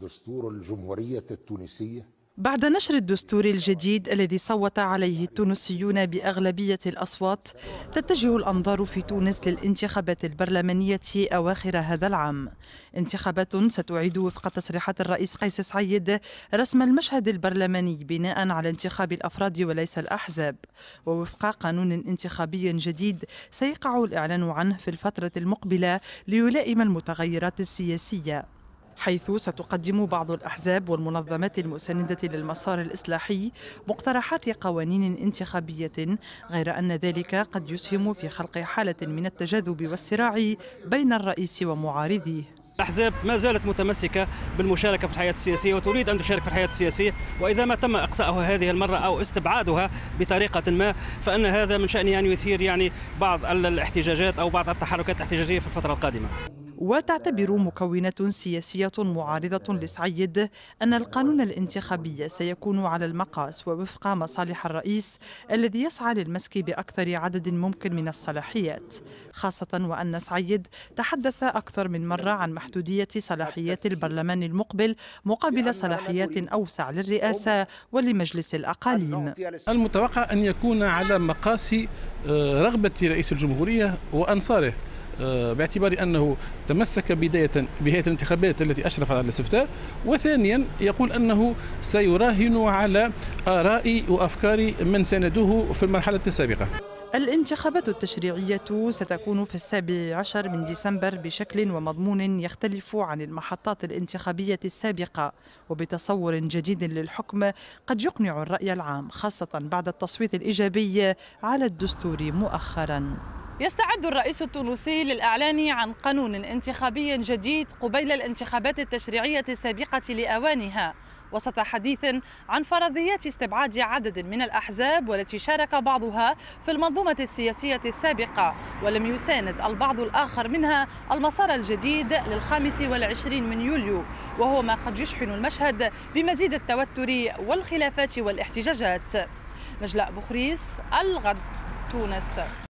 دستور الجمهورية التونسية. بعد نشر الدستور الجديد الذي صوت عليه التونسيون بأغلبية الأصوات، تتجه الأنظار في تونس للانتخابات البرلمانية أواخر هذا العام. انتخابات ستعيد وفق تصريحات الرئيس قيس سعيد رسم المشهد البرلماني بناء على انتخاب الأفراد وليس الأحزاب، ووفق قانون انتخابي جديد سيقع الإعلان عنه في الفترة المقبلة ليلائم المتغيرات السياسية، حيث ستقدم بعض الأحزاب والمنظمات المساندة للمسار الإصلاحي مقترحات قوانين انتخابية، غير أن ذلك قد يسهم في خلق حالة من التجاذب والصراع بين الرئيس ومعارضيه. الأحزاب ما زالت متمسكة بالمشاركة في الحياة السياسية وتريد أن تشارك في الحياة السياسية، وإذا ما تم إقصاؤها هذه المرة أو استبعادها بطريقة ما فإن هذا من شأنه أن يثير بعض الاحتجاجات أو بعض التحركات الاحتجاجية في الفترة القادمة. وتعتبر مكونات سياسية معارضة لسعيد أن القانون الانتخابي سيكون على المقاس ووفق مصالح الرئيس الذي يسعى للمسك بأكثر عدد ممكن من الصلاحيات، خاصة وأن سعيد تحدث أكثر من مرة عن محدودية صلاحيات البرلمان المقبل مقابل صلاحيات أوسع للرئاسة ولمجلس الأقاليم. المتوقع أن يكون على مقاس رغبة رئيس الجمهورية وأنصاره، باعتبار أنه تمسك بداية بهيئة الانتخابات التي أشرفت على الاستفتاء، وثانيا يقول أنه سيراهن على آراء وأفكار من ساندوه في المرحلة السابقة. الانتخابات التشريعية ستكون في 17 من ديسمبر بشكل ومضمون يختلف عن المحطات الانتخابية السابقة، وبتصور جديد للحكم قد يقنع الرأي العام، خاصة بعد التصويت الإيجابي على الدستور مؤخرا. يستعد الرئيس التونسي للإعلان عن قانون انتخابي جديد قبيل الانتخابات التشريعية السابقة لأوانها، وسط حديث عن فرضيات استبعاد عدد من الأحزاب والتي شارك بعضها في المنظومة السياسية السابقة، ولم يساند البعض الآخر منها المسار الجديد لل25 من يوليو، وهو ما قد يشحن المشهد بمزيد التوتر والخلافات والاحتجاجات. نجلاء بخريس، الغد، تونس.